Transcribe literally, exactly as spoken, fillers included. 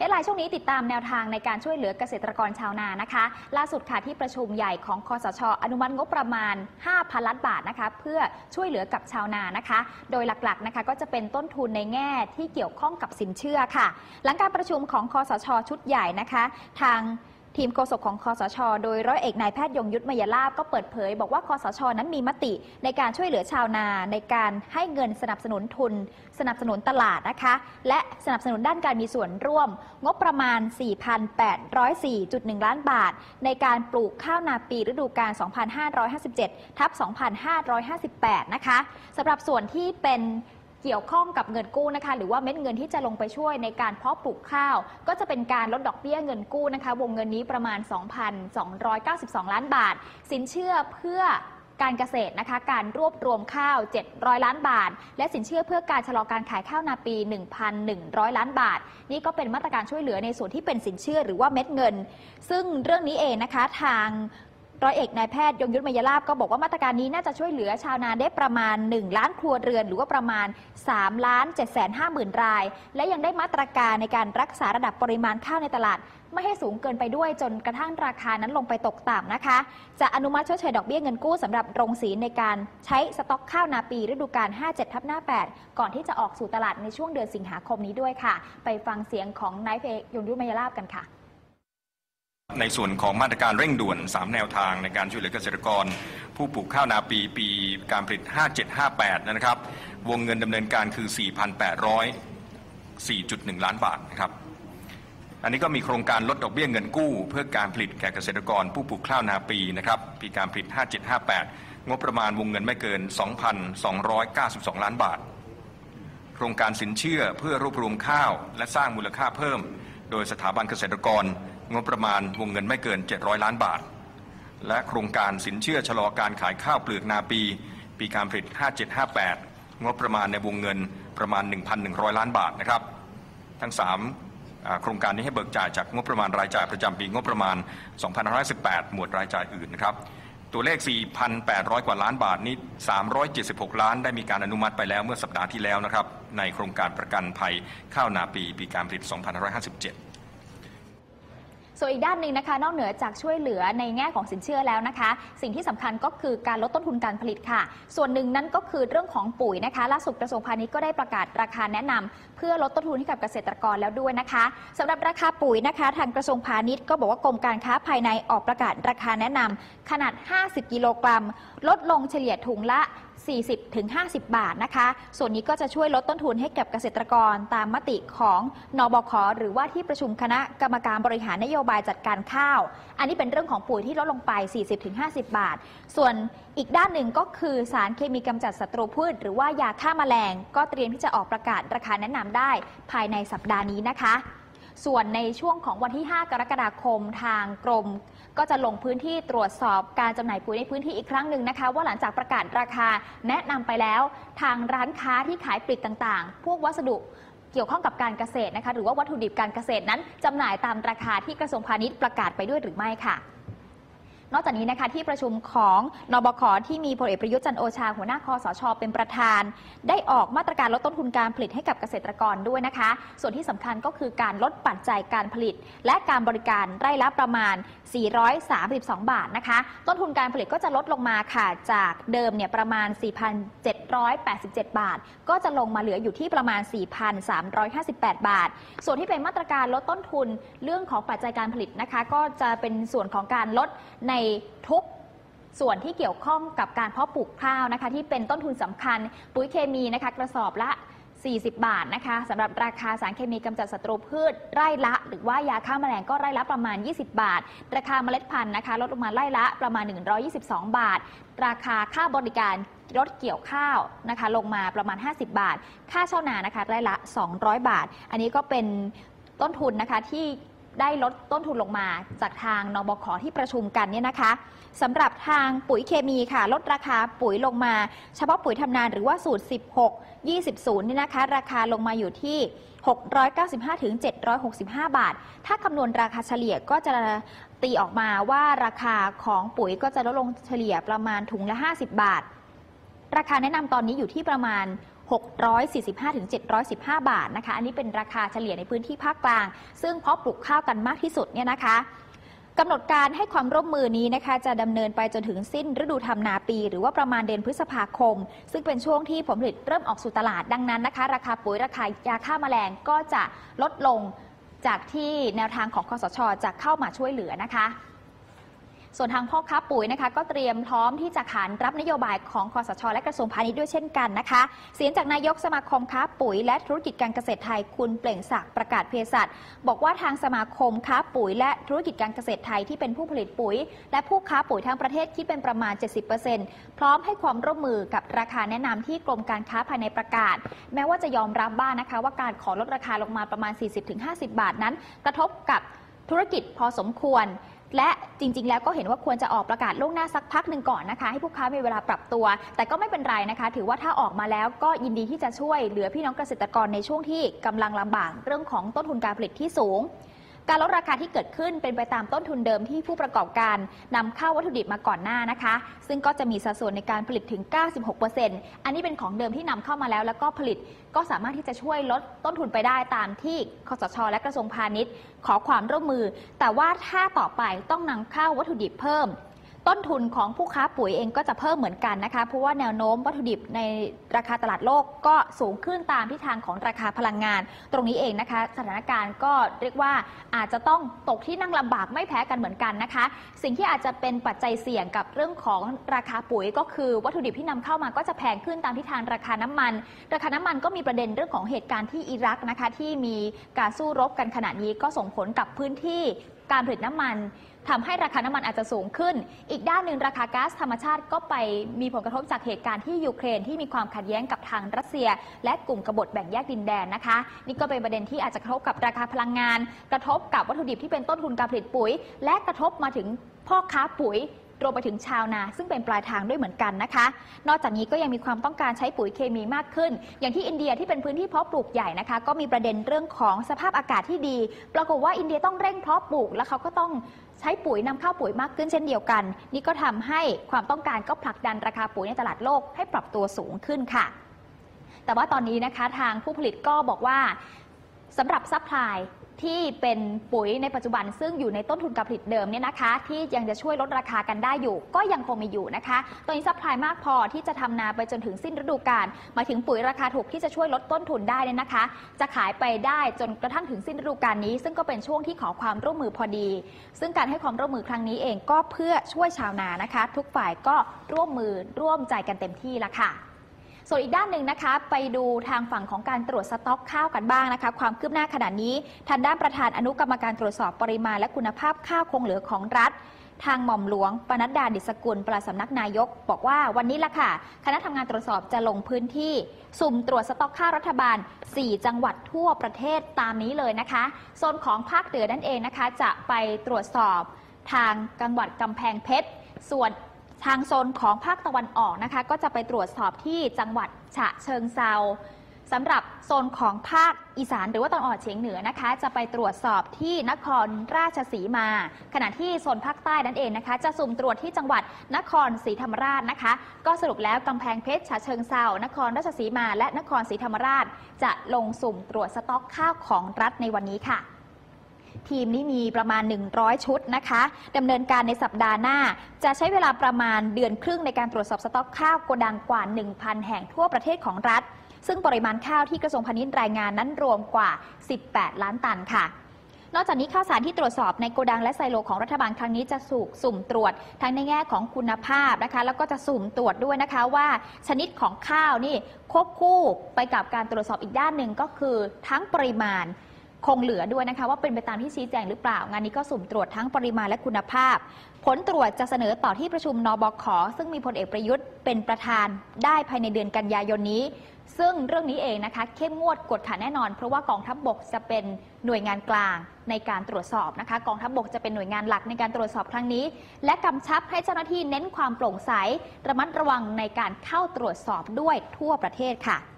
ฮดไลน์ช่วงนี้ติดตามแนวทางในการช่วยเหลือเกษตรกรชาวนานะคะล่าสุดค่ะที่ประชุมใหญ่ของคสช.อนุมัติงบประมาณ ห้าพัน ล้านบาทนะคะเพื่อช่วยเหลือกับชาวนานะคะโดยหลักๆนะคะก็จะเป็นต้นทุนในแง่ที่เกี่ยวข้องกับสินเชื่อค่ะหลังการประชุมของคสช.ชุดใหญ่นะคะทางทีมโฆษกของคสช.โดยร้อยเอกนายแพทย์ยงยุทธมยลาภก็เปิดเผยบอกว่าคสช.นั้นมีมติในการช่วยเหลือชาวนาในการให้เงินสนับสนุนทุนสนับสนุนตลาดนะคะและสนับสนุนด้านการมีส่วนร่วมงบประมาณ สี่พันแปดร้อยสี่จุดหนึ่ง ล้านบาทในการปลูกข้าวนาปีฤดูกาล สองพันห้าร้อยห้าสิบเจ็ด ทับ สองพันห้าร้อยห้าสิบแปด นะคะสำหรับส่วนที่เป็นเกี่ยวข้องกับเงินกู้นะคะหรือว่าเม็ดเงินที่จะลงไปช่วยในการเพาะปลูกข้าวก็จะเป็นการลดดอกเบี้ยเงินกู้นะคะวงเงินนี้ประมาณ สองพันสองร้อยเก้าสิบสอง ล้านบาทสินเชื่อเพื่อการเกษตรนะคะการรวบรวมข้าวเจ็ดร้อยล้านบาทและสินเชื่อเพื่อการชะลอการขายข้าวนาปี หนึ่งพันหนึ่งร้อย ล้านบาทนี่ก็เป็นมาตรการช่วยเหลือในส่วนที่เป็นสินเชื่อหรือว่าเม็ดเงินซึ่งเรื่องนี้เองนะคะทางร้อยเอกนายแพทย์ยงยุทธมยลาภก็บอกว่ามาตรการนี้น่าจะช่วยเหลือชาวนาได้ประมาณหนึ่งล้านครัวเรือนหรือว่าประมาณสามล้านเจ็ดแสนห้าหมื่นรายและยังได้มาตรการในการรักษาระดับปริมาณข้าวในตลาดไม่ให้สูงเกินไปด้วยจนกระทั่งราคานั้นลงไปตกต่ำนะคะจะอนุมัติชดเชยดอกเบี้ยเงินกู้สำหรับโรงสีในการใช้สต็อกข้าวนาปีฤดูกาล ห้าเจ็ดทับแปด ก่อนที่จะออกสู่ตลาดในช่วงเดือนสิงหาคมนี้ด้วยค่ะไปฟังเสียงของนายแพทย์ยงยุทธมยลาภกันค่ะในส่วนของมาตรการเร่งด่วนสามแนวทางในการช่วยเหลือเกษตรกรผู้ปลูกข้าวนาปีปีการผลิตห้าเจ็ดห้าแปดนะครับวงเงินดำเนินการคือ สี่พันแปดร้อยสี่จุดหนึ่ง ล้านบาทนะครับอันนี้ก็มีโครงการลดดอกเบี้ยเงินกู้เพื่อการผลิตแก่เกษตรกรผู้ปลูกข้าวนาปีนะครับปีการผลิตห้าเจ็ดห้าแปดงบประมาณวงเงินไม่เกิน สองพันสองร้อยเก้าสิบสอง ล้านบาทโครงการสินเชื่อเพื่อรวบรวมข้าวและสร้างมูลค่าเพิ่มโดยสถาบันเกษตรกรงบประมาณวงเงินไม่เกินเจ็ดร้อยล้านบาทและโครงการสินเชื่อชะลอการขายข้าวเปลือกนาปีปีการผลิตห้าเจ็ดห้าแปดงบประมาณในวงเงินประมาณ หนึ่งพันหนึ่งร้อย ล้านบาทนะครับทั้งสามโครงการนี้ให้เบิกจ่ายจากงบประมาณรายจ่ายประจำปีงบประมาณสองพันห้าร้อยสิบแปดหมวดรายจ่ายอื่นนะครับตัวเลข สี่พันแปดร้อย กว่าล้านบาทนี้สามร้อยเจ็ดสิบหกล้านได้มีการอนุมัติไปแล้วเมื่อสัปดาห์ที่แล้วนะครับในโครงการประกันภัยข้าวนาปีปีการผลิตสองพันห้าร้อยห้าสิบเจ็ดส่วนอีกด้านหนึ่งนะคะนอกเหนือจากช่วยเหลือในแง่ของสินเชื่อแล้วนะคะสิ่งที่สำคัญก็คือการลดต้นทุนการผลิตค่ะส่วนหนึ่งนั้นก็คือเรื่องของปุ๋ยนะคะล่าสุดกระทรวงพาณิชย์ก็ได้ประกาศราคาแนะนำเพื่อลดต้นทุนให้กับเกษตรกรแล้วด้วยนะคะสำหรับราคาปุ๋ยนะคะทางกระทรวงพาณิชย์ก็บอกว่ากรมการค้าภายในออกประกาศราคาแนะนำขนาดห้าสิบกิโลกรัมลดลงเฉลี่ยถุงละสี่สิบถึงห้าสิบ บาทนะคะส่วนนี้ก็จะช่วยลดต้นทุนให้กับเกษตรกรตามมติของนบค.หรือว่าที่ประชุมคณะกรรมการบริหารนโยบายจัดการข้าวอันนี้เป็นเรื่องของปุ๋ยที่ลดลงไป สี่สิบถึงห้าสิบ บาทส่วนอีกด้านหนึ่งก็คือสารเคมีกำจัดศัตรูพืชหรือว่ายาฆ่าแมลงก็เตรียมที่จะออกประกาศราคาแนะนำได้ภายในสัปดาห์นี้นะคะส่วนในช่วงของวันที่ห้ากรกฎาคมทางกรมก็จะลงพื้นที่ตรวจสอบการจำหน่ายปุ๋ยในพื้นที่อีกครั้งหนึ่งนะคะว่าหลังจากประกาศราคาแนะนำไปแล้วทางร้านค้าที่ขายปลีกต่างๆพวกวัสดุเกี่ยวข้องกับการเกษตรนะคะหรือว่าวัตถุดิบการเกษตรนั้นจำหน่ายตามราคาที่กระทรวงพาณิชย์ประกาศไปด้วยหรือไม่ค่ะนอกจากนี้นะคะที่ประชุมของนบค.ที่มีพลเอกประยุทธ์จันทร์โอชาหัวหน้าคสช.เป็นประธานได้ออกมาตรการลดต้นทุนการผลิตให้กับเกษตรกรด้วยนะคะส่วนที่สำคัญก็คือการลดปัจจัยการผลิตและการบริการไร่ละประมาณสี่ร้อยสามสิบสองบาทนะคะต้นทุนการผลิตก็จะลดลงมาค่ะจากเดิมเนี่ยประมาณ สี่พันเจ็ดร้อยแปดสิบเจ็ด บาทก็จะลงมาเหลืออยู่ที่ประมาณ สี่พันสามร้อยห้าสิบแปด บาทส่วนที่เป็นมาตรการลดต้นทุนเรื่องของปัจจัยการผลิตนะคะก็จะเป็นส่วนของการลดในทุกส่วนที่เกี่ยวข้องกับการเพาะปลูกข้าวนะคะที่เป็นต้นทุนสำคัญปุ๋ยเคมีนะคะกระสอบละสี่สิบบาทนะคะสำหรับราคาสารเคมีกำจัดศัตรูพืชไร่ละหรือว่ายาฆ่าแมลงก็ไร่ละประมาณยี่สิบบาทราคาเมล็ดพันธุ์นะคะลดลงมาไร่ละประมาณหนึ่งร้อยยี่สิบสองบาทราคาค่าบริการรถเกี่ยวข้าวนะคะลงมาประมาณห้าสิบบาทค่าเช่านานะคะไร่ละสองร้อยบาทอันนี้ก็เป็นต้นทุนนะคะที่ได้ลดต้นทุนลงมาจากทางนบค.ที่ประชุมกันเนี่ยนะคะสำหรับทางปุ๋ยเคมีค่ะลดราคาปุ๋ยลงมาเฉพาะปุ๋ยทำนาหรือว่าสูตรสิบหก ยี่สิบ นี่นะคะราคาลงมาอยู่ที่หกร้อยเก้าสิบห้าถึงเจ็ดร้อยหกสิบห้าบาทถ้าคำนวณราคาเฉลี่ยก็จะตีออกมาว่าราคาของปุ๋ยก็จะลดลงเฉลี่ยประมาณถุงละห้าสิบบาทราคาแนะนำตอนนี้อยู่ที่ประมาณหกร้อยสี่สิบห้าถึงเจ็ดร้อยสิบห้า บาทนะคะอันนี้เป็นราคาเฉลี่ยในพื้นที่ภาคกลางซึ่งเพาะปลูกข้าวกันมากที่สุดเนี่ยนะคะกำหนดการให้ความร่วมมือนี้นะคะจะดำเนินไปจนถึงสิ้นฤดูทำนาปีหรือว่าประมาณเดือนพฤษภาคมซึ่งเป็นช่วงที่ผลผลิตเริ่มออกสู่ตลาดดังนั้นนะคะราคาปุ๋ยราคายาฆ่าแมลงก็จะลดลงจากที่แนวทางของคสช.จะเข้ามาช่วยเหลือนะคะส่วนทางพ่อค้าปุ๋ยนะคะก็เตรียมพร้อมที่จะขานรับนโยบายของคสช.และกระทรวงพาณิชย์ด้วยเช่นกันนะคะเสียงจากนายกสมาคมค้าปุ๋ยและธุรกิจการเกษตรไทยคุณเปล่งศักดิ์ประกาศเภสัชบอกว่าทางสมาคมค้าปุ๋ยและธุรกิจการเกษตรไทยที่เป็นผู้ผลิตปุ๋ยและผู้ค้าปุ๋ยทั้งประเทศคิดเป็นประมาณ เจ็ดสิบเปอร์เซ็นต์ พร้อมให้ความร่วมมือกับราคาแนะนำที่กรมการค้าภายในประกาศแม้ว่าจะยอมรับบ้าง นะคะว่าการขอลดราคาลงมาประมาณ สี่สิบถึงห้าสิบ บาทนั้นกระทบกับธุรกิจพอสมควรและจริงๆแล้วก็เห็นว่าควรจะออกประกาศล่วงหน้าสักพักหนึ่งก่อนนะคะให้ผู้ค้ามีเวลาปรับตัวแต่ก็ไม่เป็นไรนะคะถือว่าถ้าออกมาแล้วก็ยินดีที่จะช่วยเหลือพี่น้องเกษตรกรในช่วงที่กำลังลำบากเรื่องของต้นทุนการผลิตที่สูงการลดราคาที่เกิดขึ้นเป็นไปตามต้นทุนเดิมที่ผู้ประกอบการนำเข้าวัตถุดิบมาก่อนหน้านะคะซึ่งก็จะมีสัดส่วนในการผลิตถึง เก้าสิบหกเปอร์เซ็นต์ อันนี้เป็นของเดิมที่นำเข้ามาแล้วแล้วก็ผลิตก็สามารถที่จะช่วยลดต้นทุนไปได้ตามที่คสช.และกระทรวงพาณิชย์ขอความร่วมมือแต่ว่าถ้าต่อไปต้องนำเข้าวัตถุดิบเพิ่มต้นทุนของผู้ค้าปุ๋ยเองก็จะเพิ่มเหมือนกันนะคะเพราะว่าแนวโน้มวัตถุดิบในราคาตลาดโลกก็สูงขึ้นตามทิศทางของราคาพลังงานตรงนี้เองนะคะสถานการณ์ก็เรียกว่าอาจจะต้องตกที่นั่งลำบากไม่แพ้กันเหมือนกันนะคะสิ่งที่อาจจะเป็นปัจจัยเสี่ยงกับเรื่องของราคาปุ๋ยก็คือวัตถุดิบที่นำเข้ามาก็จะแพงขึ้นตามทิศทางราคาน้ำมันราคาน้ำมันก็มีประเด็นเรื่องของเหตุการณ์ที่อิรักนะคะที่มีการสู้รบกันขณะนี้ก็ส่งผลกับพื้นที่การผลิตน้ำมันทำให้ราคาน้ำมันอาจจะสูงขึ้นอีกด้านหนึ่งราคาก๊าซธรรมชาติก็ไปมีผลกระทบจากเหตุการณ์ที่ยูเครนที่มีความขัดแย้งกับทางรัสเซียและกลุ่มกบฏแบ่งแยกดินแดนนะคะนี่ก็เป็นประเด็นที่อาจจะกระทบกับราคาพลังงานกระทบกับวัตถุดิบที่เป็นต้นทุนการผลิตปุ๋ยและกระทบมาถึงพ่อค้าปุ๋ยรวมไปถึงชาวนาซึ่งเป็นปลายทางด้วยเหมือนกันนะคะนอกจากนี้ก็ยังมีความต้องการใช้ปุ๋ยเคมีมากขึ้นอย่างที่อินเดียที่เป็นพื้นที่เพาะปลูกใหญ่นะคะก็มีประเด็นเรื่องของสภาพอากาศที่ดีปรากฏว่าอินเดียต้องเร่งเพาะปลูกแล้วเขาก็ต้องใช้ปุ๋ยนำเข้าปุ๋ยมากขึ้นเช่นเดียวกันนี่ก็ทำให้ความต้องการก็ผลักดันราคาปุ๋ยในตลาดโลกให้ปรับตัวสูงขึ้นค่ะแต่ว่าตอนนี้นะคะทางผู้ผลิตก็บอกว่าสำหรับซัพพลายที่เป็นปุ๋ยในปัจจุบันซึ่งอยู่ในต้นทุนการผลิตเดิมเนี่ยนะคะที่ยังจะช่วยลดราคากันได้อยู่ก็ยังคงมีอยู่นะคะตอนนี้ซัพพลายมากพอที่จะทำนาไปจนถึงสิ้นฤดูกาลหมายถึงปุ๋ยราคาถูกที่จะช่วยลดต้นทุนได้เนี่ยนะคะจะขายไปได้จนกระทั่งถึงสิ้นฤดูกาลนี้ซึ่งก็เป็นช่วงที่ขอความร่วมมือพอดีซึ่งการให้ความร่วมมือครั้งนี้เองก็เพื่อช่วยชาวนานะคะทุกฝ่ายก็ร่วมมือร่วมใจกันเต็มที่ละค่ะส่วนอีกด้านหนึ่งนะคะไปดูทางฝั่งของการตรวจสต็อกข้าวกันบ้างนะคะความคืบหน้าขณะนี้ทางด้านประธานอนุกรรมการตรวจสอบปริมาณและคุณภาพข้าวคงเหลือของรัฐทางหม่อมหลวงปนัดดาดิษกุลปลัดสำนักนายกบอกว่าวันนี้ละค่ะคณะทำงานตรวจสอบจะลงพื้นที่สุ่มตรวจสต็อกข้าวรัฐบาลสี่จังหวัดทั่วประเทศตามนี้เลยนะคะโซนของภาคเหนือนั่นเองนะคะจะไปตรวจสอบทางจังหวัดกำแพงเพชรส่วนทางโซนของภาคตะวันออกนะคะก็จะไปตรวจสอบที่จังหวัดฉะเชิงเซาสำหรับโซนของภาคอีสานหรือว่าตะวันออกเฉียงเหนือนะคะจะไปตรวจสอบที่นครราชสีมาขณะที่โซนภาคใต้นั่นเองนะคะจะสุ่มตรวจที่จังหวัดนครศรีธรรมราชนะคะก็สรุปแล้วกำแพงเพชรฉะเชิงเซานครราชสีมาและนครศรีธรรมราชจะลงสุ่มตรวจสต็อกข้าวของรัฐในวันนี้ค่ะทีมนี้มีประมาณหนึ่งร้อยชุดนะคะดำเนินการในสัปดาห์หน้าจะใช้เวลาประมาณเดือนครึ่งในการตรวจสอบสต็อกข้าวโกดังกว่า หนึ่งพัน แห่งทั่วประเทศของรัฐซึ่งปริมาณข้าวที่กระทรวงพาณิชย์รายงานนั้นรวมกว่าสิบแปดล้านตันค่ะนอกจากนี้ข้าวสารที่ตรวจสอบในโกดังและไซโลของรัฐบาลครั้งนี้จะสูกสุ่มตรวจทั้งในแง่ของคุณภาพนะคะแล้วก็จะสุ่มตรวจด้วยนะคะว่าชนิดของข้าวนี่ควบคู่ไปกับการตรวจสอบอีกด้านหนึ่งก็คือทั้งปริมาณคงเหลือด้วยนะคะว่าเป็นไปตามที่ชี้แจงหรือเปล่างานนี้ก็สุ่มตรวจทั้งปริมาณและคุณภาพผลตรวจจะเสนอต่อที่ประชุมนบข.ซึ่งมีพลเอกประยุทธ์เป็นประธานได้ภายในเดือนกันยายนนี้ซึ่งเรื่องนี้เองนะคะเข้มงวดกวดขันแน่นอนเพราะว่ากองทัพบกจะเป็นหน่วยงานกลางในการตรวจสอบนะคะกองทัพบกจะเป็นหน่วยงานหลักในการตรวจสอบครั้งนี้และกำชับให้เจ้าหน้าที่เน้นความโปร่งใสระมัดระวังในการเข้าตรวจสอบด้วยทั่วประเทศค่ะ